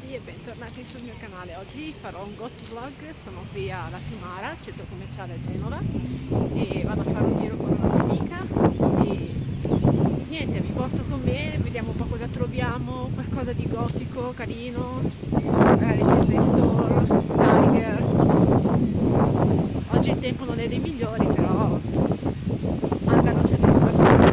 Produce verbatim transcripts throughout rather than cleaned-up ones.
ragazzi e bentornati sul mio canale. Oggi farò un got vlog, sono qui alla Fiumara, centro commerciale a Genova, e vado a fare un giro con una mia amica e niente, vi porto con me, vediamo un po' cosa troviamo, qualcosa di gotico, carino, magari Disney Store, Tiger. Oggi il tempo non è dei migliori, però mancano centro commerciale.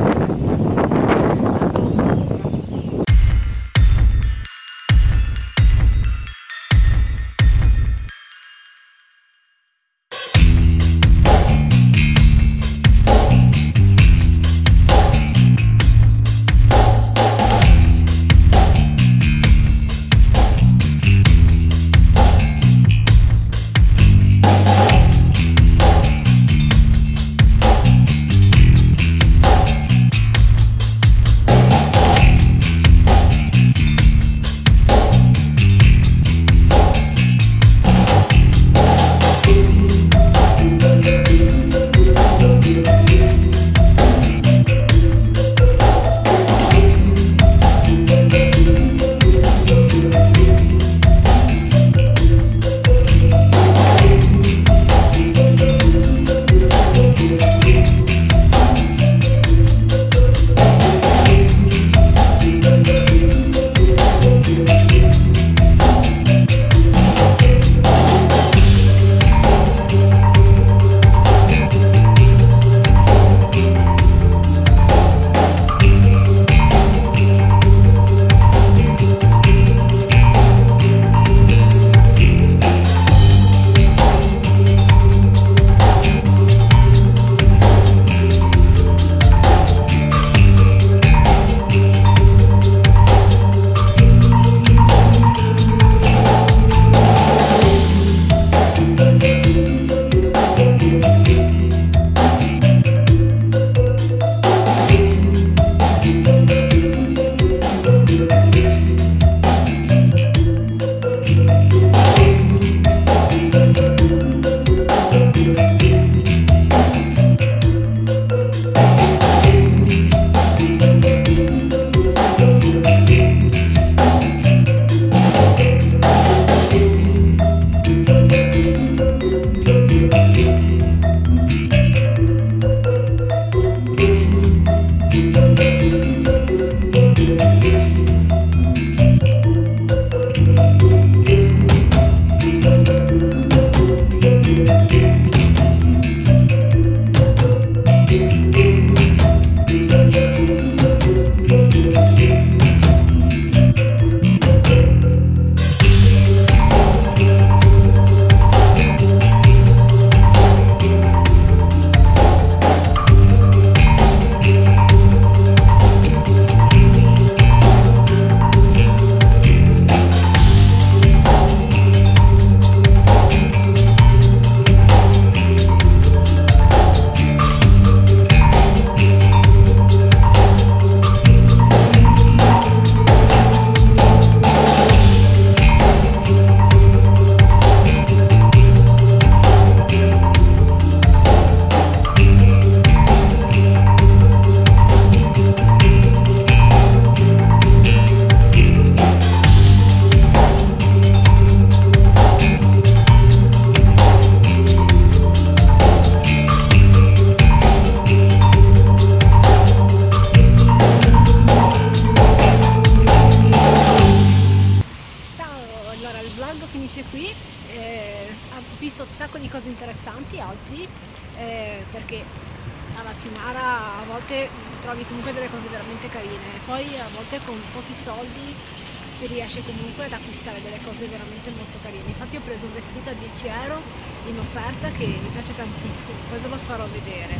Finisce qui, eh, ho visto un sacco di cose interessanti oggi, eh, perché alla Fiumara a volte trovi comunque delle cose veramente carine, poi a volte con pochi soldi si riesce comunque ad acquistare delle cose veramente molto carine. Infatti ho preso un vestito a dieci euro in offerta che mi piace tantissimo, poi ve lo farò vedere.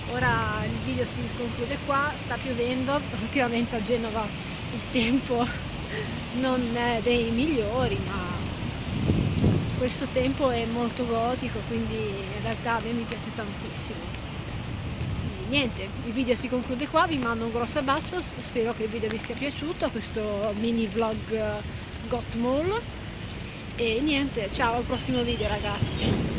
Ora il video si conclude qua, sta piovendo, ultimamente a Genova il tempo non è dei migliori, ma questo tempo è molto gotico, quindi in realtà a me mi piace tantissimo. Quindi, niente, il video si conclude qua, vi mando un grosso abbraccio, spero che il video vi sia piaciuto, questo mini vlog Got Mall, e niente, ciao al prossimo video ragazzi.